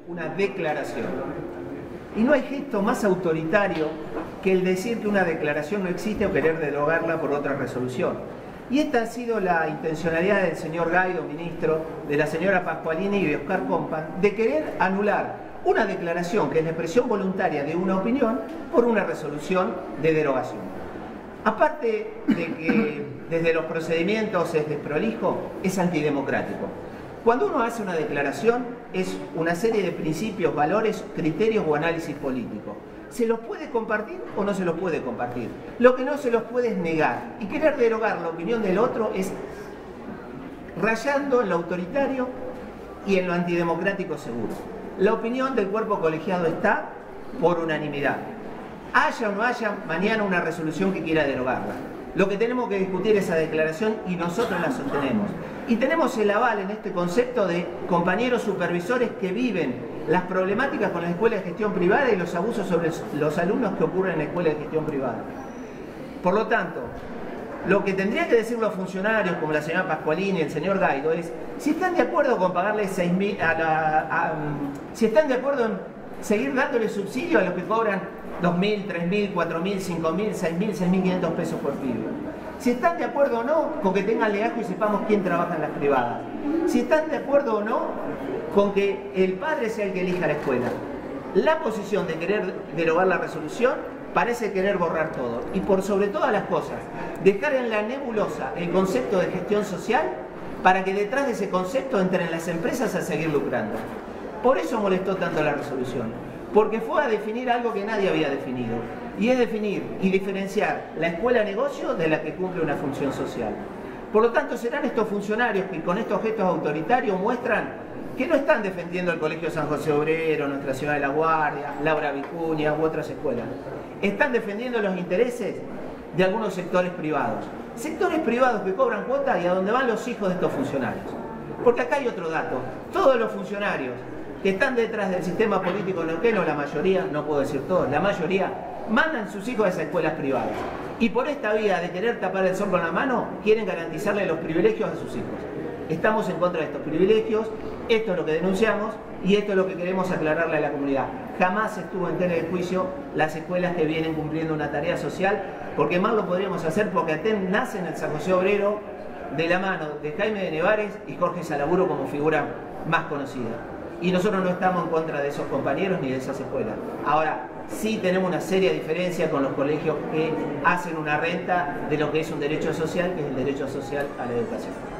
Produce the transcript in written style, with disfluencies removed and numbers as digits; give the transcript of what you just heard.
una declaración. Y no hay gesto más autoritario que el decir que una declaración no existe o querer derogarla por otra resolución. Y esta ha sido la intencionalidad del señor Gaido, ministro, de la señora Pascualini y de Oscar Compan, de querer anular una declaración que es la expresión voluntaria de una opinión por una resolución de derogación. Aparte de que desde los procedimientos es desprolijo, es antidemocrático. Cuando uno hace una declaración es una serie de principios, valores, criterios o análisis político. ¿Se los puede compartir o no se los puede compartir? Lo que no se los puede es negar. Y querer derogar la opinión del otro es rayando en lo autoritario y en lo antidemocrático seguro. La opinión del cuerpo colegiado está por unanimidad. Haya o no haya mañana una resolución que quiera derogarla. Lo que tenemos que discutir es esa declaración y nosotros la sostenemos. Y tenemos el aval en este concepto de compañeros supervisores que viven las problemáticas con las escuelas de gestión privada y los abusos sobre los alumnos que ocurren en la escuela de gestión privada. Por lo tanto, lo que tendría que decir los funcionarios, como la señora Pascualini y el señor Gaido, es si están de acuerdo con pagarle 6.000 si están de acuerdo en seguir dándole subsidio a los que cobran 2.000, 3.000, 4.000, 5.000, 6.000, 6.500 pesos por pibe. Si están de acuerdo o no con que tengan legajo y sepamos quién trabaja en las privadas. Si están de acuerdo o no con que el padre sea el que elija la escuela. La posición de querer derogar la resolución parece querer borrar todo. Y por sobre todas las cosas, dejar en la nebulosa el concepto de gestión social para que detrás de ese concepto entren las empresas a seguir lucrando. Por eso molestó tanto la resolución. Porque fue a definir algo que nadie había definido. Y es definir y diferenciar la escuela negocio de la que cumple una función social. Por lo tanto, serán estos funcionarios que con estos gestos autoritarios muestran que no están defendiendo el Colegio San José Obrero, Nuestra Ciudad de la Guardia, Laura Vicuña u otras escuelas. Están defendiendo los intereses de algunos sectores privados. Sectores privados que cobran cuota y a donde van los hijos de estos funcionarios. Porque acá hay otro dato. Todos los funcionarios que están detrás del sistema político neuquino, la mayoría, no puedo decir todos, la mayoría, mandan sus hijos a esas escuelas privadas. Y por esta vía de querer tapar el sol con la mano, quieren garantizarle los privilegios a sus hijos. Estamos en contra de estos privilegios, esto es lo que denunciamos y esto es lo que queremos aclararle a la comunidad. Jamás estuvo en tela de juicio las escuelas que vienen cumpliendo una tarea social, porque más lo podríamos hacer porque ATEN nace en el San José Obrero de la mano de Jaime de Nevares y Jorge Salaburo como figura más conocida. Y nosotros no estamos en contra de esos compañeros ni de esas escuelas. Ahora, sí tenemos una seria diferencia con los colegios que hacen una renta de lo que es un derecho social, que es el derecho social a la educación.